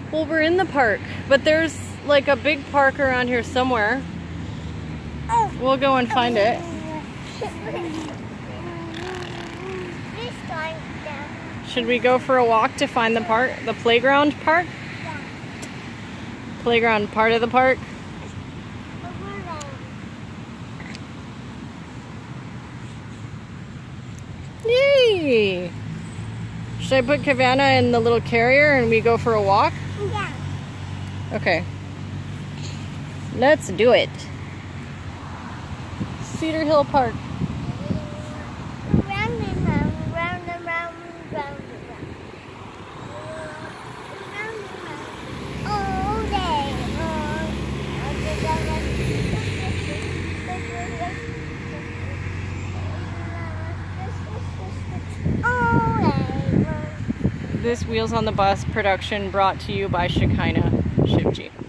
Well, we're in the park, but there's like a big park around here somewhere. We'll go and find it. Should we go for a walk to find the park, the playground park? Playground part of the park? Yay! Should I put Kavanna in the little carrier and we go for a walk? Yeah. Okay. Let's do it. Cedar Hill Park. Round and round, round and round, round and round. Round and round. All day long. All day long. This Wheels on the Bus production brought to you by Shekinah Shivji.